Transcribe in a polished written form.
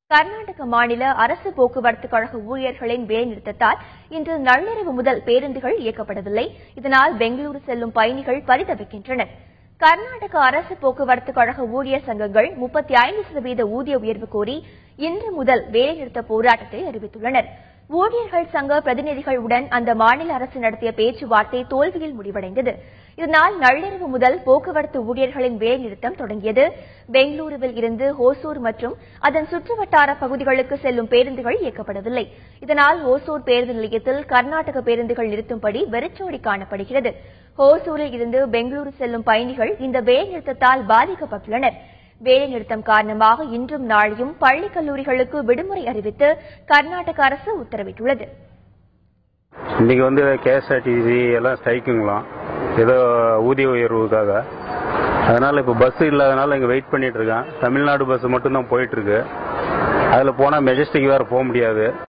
கர்நாடக மாநில அரசு போக்குவரத்து கழக ஊழியர்களின் வேலைநிறுத்தத்தால் இன்று நள்ளிரவு முதல் பேருந்துகள் இயக்கப்படவில்லை. இதனால் பெங்களூரு செல்லும் பயணிகள் பரிதவிக்கின்றனர். கர்நாடக அரசு போக்குவரத்து கழக ஊழியர் சங்கங்கள் 35% ஊதிய உயர்வு கோரி இன்று முதல் வேலைநிறுத்த போராட்டத்தை அறிவித்துள்ளனர். ஊழியர்கள் சங்க பிரதிநிதிகளுடன் அந்த மாநில அரசு நடத்திய பேச்சுவார்த்தை தோல்வியில் முடிவடைந்தது. இதனால் நள்ளிரவு முதல் போக்குவரத்து ஊழியர்களின் வேலைநிறுத்தம் தொடங்கியது. பெங்களூருவில் இருந்து ஹோசூர் மற்றும் அதன் சுற்றுவட்டார பகுதிகளுக்கு செல்லும் பேருந்துகள் இயக்கப்படவில்லை. இதனால் ஹோசூர் பேருந்து நிலையத்தில் கர்நாடக பேருந்துகள் நிறுத்தும்படி வெறிச்சோடி காணப்படுகிறது. ஹோசூரில் இருந்து பெங்களூரு செல்லும் பயணிகள் இந்த வேலைநிறுத்தத்தால் பாதிக்கப்பட்டுள்ளனர். வேலைநிறுத்தம் காரணமாக இன்றும் நாளையும் பள்ளி கல்லூரிகளுக்கு விடுமுறை அறிவித்து கர்நாடக அரசு உத்தரவிட்டுள்ளது. இன்னைக்கு கேஎஸ்ஆர்டிசி எல்லாம் ஸ்ட்ரைக்குங்களாம், ஏதோ ஊதிய உயர்வுக்காக. அதனால இப்ப பஸ் இல்லாதனால இங்க வெயிட் பண்ணிட்டு இருக்கேன். தமிழ்நாடு பஸ் மட்டும் தான் போயிட்டு இருக்கு. அதுல போனா மெஜஸ்டிக் வேற போக முடியாது.